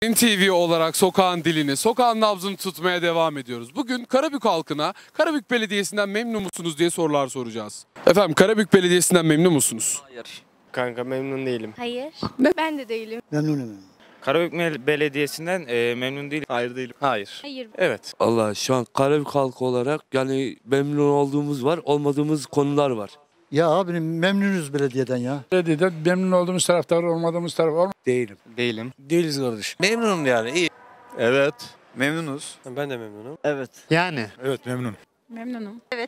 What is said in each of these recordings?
NTV olarak sokağın dilini, sokağın nabzını tutmaya devam ediyoruz. Bugün Karabük halkına Karabük Belediyesi'nden memnun musunuz diye sorular soracağız. Efendim Karabük Belediyesi'nden memnun musunuz? Hayır. Kanka memnun değilim. Hayır. Ne? Ben de değilim. Memnunum. Karabük Belediyesi'nden memnun değilim. Hayır değilim. Hayır. Hayır. Evet. Allah şu an Karabük halkı olarak yani memnun olduğumuz var, olmadığımız konular var. Ya abi memnunuz belediyeden ya. Belediyeden memnun olduğumuz taraftar, olmadığımız taraf var mı? Değilim. Değilim. Değiliz kardeş. Memnunum yani iyi. Evet. Memnunuz. Ben de memnunum. Evet. Yani. Evet memnun. Memnunum. Evet.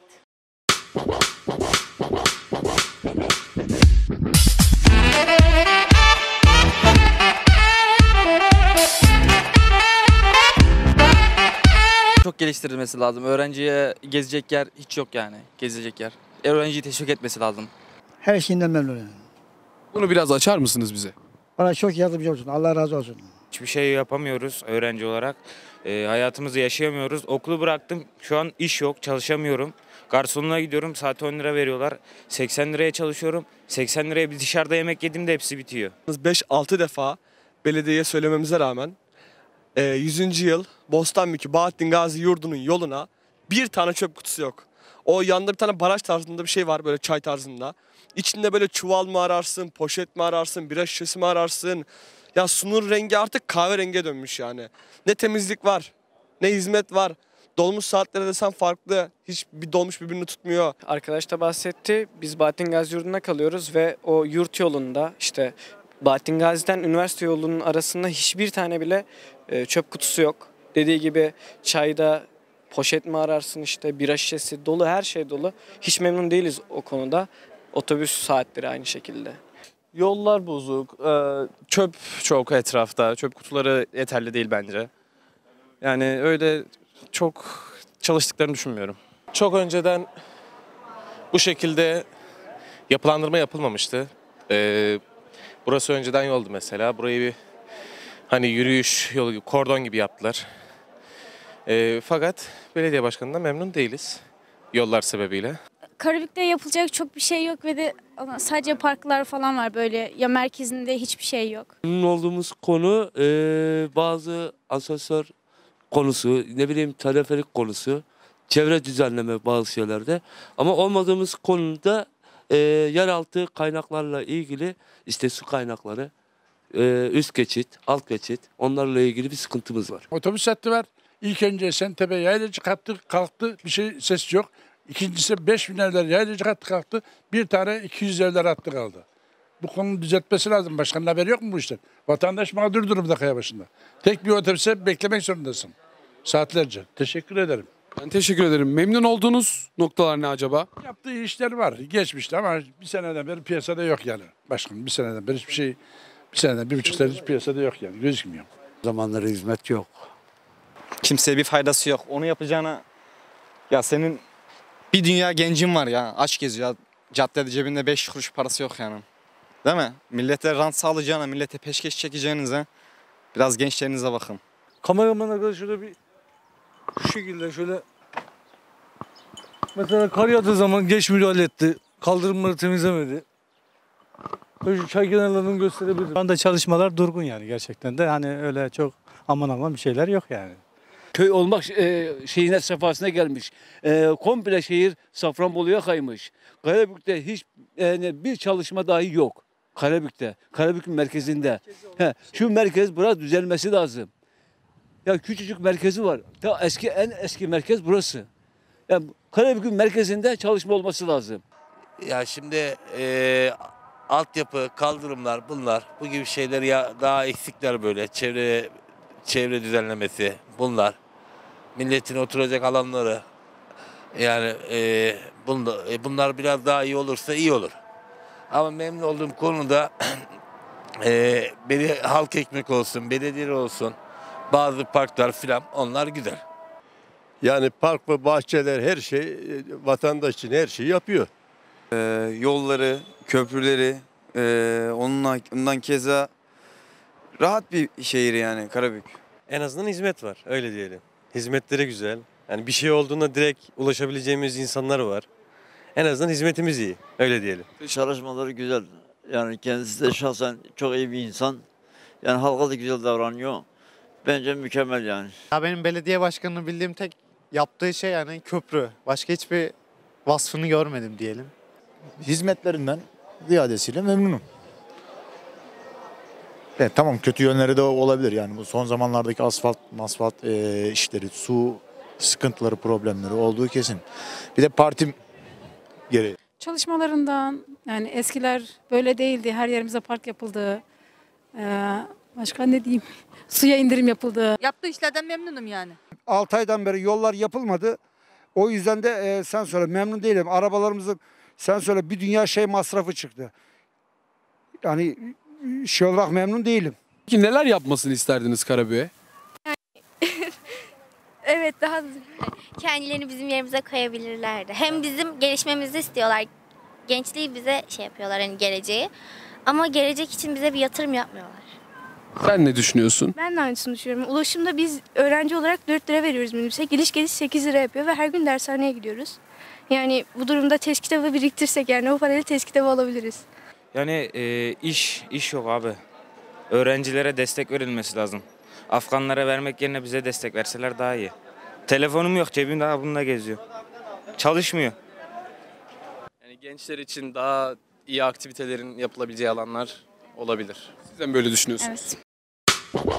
Çok geliştirilmesi lazım. Öğrenciye gezecek yer hiç yok yani. Gezecek yer. Öğrenciyi teşvik etmesi lazım. Her şeyinden memnunum. Bunu biraz açar mısınız bize? Bana çok yardımcı olsun. Allah razı olsun. Hiçbir şey yapamıyoruz öğrenci olarak. Hayatımızı yaşayamıyoruz. Okulu bıraktım. Şu an iş yok. Çalışamıyorum. Garsonluğa gidiyorum. Saat 10 lira veriyorlar. 80 liraya çalışıyorum. 80 liraya bir dışarıda yemek yediğimde hepsi bitiyor. 5-6 defa belediyeye söylememize rağmen 100. yıl Bostanbükü Bahattin Gazi yurdunun yoluna bir tane çöp kutusu yok. O yanında bir tane baraj tarzında bir şey var, böyle çay tarzında. İçinde böyle çuval mı ararsın, poşet mi ararsın, bira şişesi mi ararsın? Ya sunur rengi artık kahverengiye dönmüş yani. Ne temizlik var, ne hizmet var. Dolmuş saatleri desen farklı. Hiç bir dolmuş birbirini tutmuyor. Arkadaş da bahsetti. Biz Bahattin Gazi yurdunda kalıyoruz ve o yurt yolunda işte Bahattin Gazi'den üniversite yolunun arasında hiçbir tane bile çöp kutusu yok. Dediği gibi çayda poşet mi ararsın, işte bira şişesi dolu, her şey dolu. Hiç memnun değiliz o konuda. Otobüs saatleri aynı şekilde. Yollar bozuk, çöp çok etrafta, çöp kutuları yeterli değil bence. Yani öyle çok çalıştıklarını düşünmüyorum. Çok önceden bu şekilde yapılandırma yapılmamıştı. Burası önceden yoldu mesela. Burayı bir hani yürüyüş yolu gibi, kordon gibi yaptılar. Fakat belediye başkanından memnun değiliz yollar sebebiyle. Karabük'te yapılacak çok bir şey yok ve de sadece parklar falan var böyle. Ya merkezinde hiçbir şey yok. Memnun olduğumuz konu bazı asansör konusu, ne bileyim teleferik konusu, çevre düzenleme bazı şeylerde. Ama olmadığımız konuda yeraltı kaynaklarla ilgili işte su kaynakları, üst geçit, alt geçit, onlarla ilgili bir sıkıntımız var. Otobüs hattı var. İlk önce Sentepe yaylacı hattı kalktı. Bir şey ses yok. İkincisi 5000 evler yaylacı hattı kalktı. Bir tane 200 evler hattı kaldı. Bu konunun düzeltmesi lazım. Başkanın haberi yok mu bu işten? Vatandaş mağdur durumda kaya başında. Tek bir otobüse beklemek zorundasın. Saatlerce. Teşekkür ederim. Ben teşekkür ederim. Memnun olduğunuz noktalar ne acaba? Yaptığı işler var. Geçmişte ama bir seneden beri piyasada yok yani. Başkanım bir seneden beri hiçbir şey, bir seneden 1,5 senedir hiç piyasada yok yani. Gözükmüyor. Zamanlara hizmet yok. Kimseye bir faydası yok. Onu yapacağına ya senin bir dünya gencin var ya, aç geziyor. Caddede cebinde 5 kuruş parası yok yani. Değil mi? Millete rant sağlayacağına, millete peşkeş çekeceğinize biraz gençlerinize bakın. Kameraman arkadaş şöyle bir şu şekilde şöyle mesela kar yağdığı zaman geç müdahale etti. Kaldırımları temizlemedi. Böyle şu çay kenarlarını gösterebilirim. Şu anda çalışmalar durgun yani gerçekten de. Hani öyle çok aman aman bir şeyler yok yani. Köy olmak şeyine safhasına gelmiş. Komple şehir Safranbolu'ya kaymış. Karabük'te hiç bir çalışma dahi yok. Karabük'te. Karabük'ün merkezinde. Şu merkez biraz düzelmesi lazım. Ya küçücük merkezi var. Ta en eski merkez burası. Yani Karabük'ün merkezinde çalışma olması lazım. Ya şimdi altyapı, kaldırımlar bunlar, bu gibi şeyler ya daha eksikler böyle. Çevre düzenlemesi bunlar. Milletin oturacak alanları. Yani bunlar biraz daha iyi olursa iyi olur. Ama memnun olduğum konuda halk ekmek olsun, belediye olsun, bazı parklar filan onlar güzel. Yani park ve bahçeler her şey vatandaş için her şeyi yapıyor. Yolları, köprüleri, ondan keza rahat bir şehir yani Karabük. En azından hizmet var, öyle diyelim. Hizmetleri güzel. Yani bir şey olduğunda direkt ulaşabileceğimiz insanlar var. En azından hizmetimiz iyi, öyle diyelim. Çalışmaları güzel. Yani kendisi de şahsen çok iyi bir insan. Yani halka da güzel davranıyor. Bence mükemmel yani. Ya benim belediye başkanını bildiğim tek yaptığı şey yani köprü. Başka hiçbir vasfını görmedim diyelim. Hizmetlerinden ziyadesiyle memnunum. Evet, tamam, kötü yönleri de olabilir yani bu son zamanlardaki asfalt işleri, su sıkıntıları, problemleri olduğu kesin. Bir de partim gereği. Çalışmalarından, yani eskiler böyle değildi. Her yerimize park yapıldı. Başka ne diyeyim? Suya indirim yapıldı. Yaptığı işlerden memnunum yani. 6 aydan beri yollar yapılmadı. O yüzden de sen söyle memnun değilim. Arabalarımızın sen söyle bir dünya masrafı çıktı. Yani şey olarak memnun değilim. Peki neler yapmasını isterdiniz Karabük'e? Evet, daha kendilerini bizim yerimize koyabilirlerdi. Hem bizim gelişmemizi istiyorlar. Gençliği bize yapıyorlar, hani geleceği. Ama gelecek için bize bir yatırım yapmıyorlar. Sen ne düşünüyorsun? Ben de aynısını düşünüyorum. Ulaşımda biz öğrenci olarak 4 lira veriyoruz minibüse. Gidiş geliş 8 lira yapıyor ve her gün dershaneye gidiyoruz. Yani bu durumda test kitabı biriktirsek yani o parayla test kitabı alabiliriz. Yani iş yok abi. Öğrencilere destek verilmesi lazım. Afganlara vermek yerine bize destek verseler daha iyi. Telefonum yok, cebimde daha bununla geziyor. Çalışmıyor. Yani gençler için daha iyi aktivitelerin yapılabileceği alanlar olabilir. Siz de mi böyle düşünüyorsunuz? Evet.